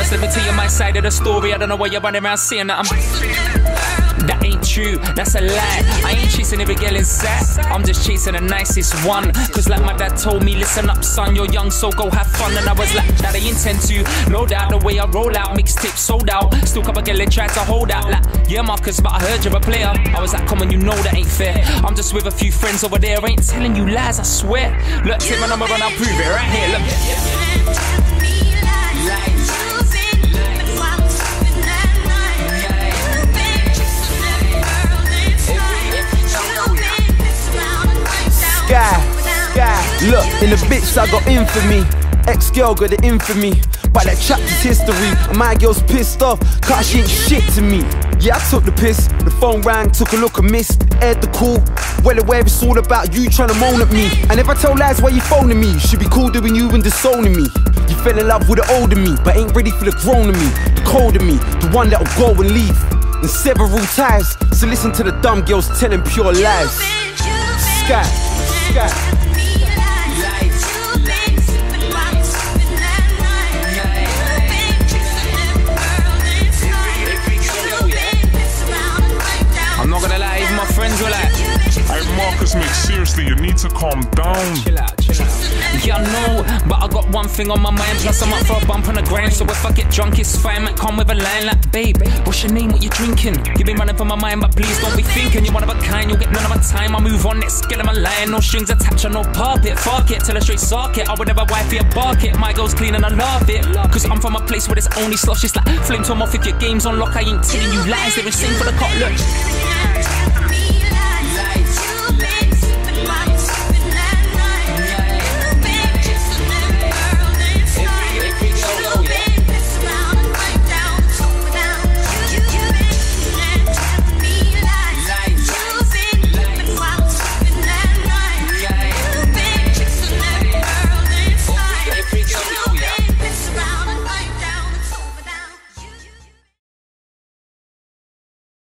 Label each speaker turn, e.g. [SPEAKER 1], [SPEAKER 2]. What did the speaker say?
[SPEAKER 1] Just let me tell you my side of the story. I don't know why you're running around saying that that ain't true, that's a lie. I ain't chasing every girl in sight, I'm just chasing the nicest one. Cause like my dad told me, listen up son, you're young so go have fun. And I was like, that I intend to, no doubt. The way I roll out, mixtape sold out. Still couple girl and tried to hold out. Like, yeah Marcus, but I heard you're a player. I was like, come on, you know that ain't fair. I'm just with a few friends over there, ain't telling you lies, I swear. Look, take my number and I'll prove it right here, look.
[SPEAKER 2] Look, in the bitch I got infamy. Ex-girl got the infamy. But that chapter's history. And my girl's pissed off, cause she ain't shit to me. Yeah, I took the piss, the phone rang, took a look and missed. Aired the call, well aware it's all about you trying to moan at me. And if I tell lies why you phoning me, you should be cool doing you and disowning me. You fell in love with the older me, but ain't ready for the grown of me. The colder me, the one that'll go and leave. And several ties, so listen to the dumb girls telling pure lies. Sky, sky.
[SPEAKER 1] I'm not gonna lie, even my friends were like,
[SPEAKER 3] hey Marcus, mate, seriously, you need to calm down.
[SPEAKER 1] Chill out, chill out. Yeah, I know, but I got one thing on my mind. Plus I'm up for a bump on the grind, so if I get drunk it's fine. Might come with a line like, babe, what's your name, what you drinking? You've been running for my mind, but please don't be thinking you're one of a kind, you'll get none of my time. I move on, next get on my line. No strings attached on no carpet. Fuck it, tell her straight sock it. I would never wife you a bark it. My girl's clean and I love it. Cause I'm from a place where there's only slush. It's like flame to them off if your game's on lock. I ain't telling you lies, they're insane for the cop, look.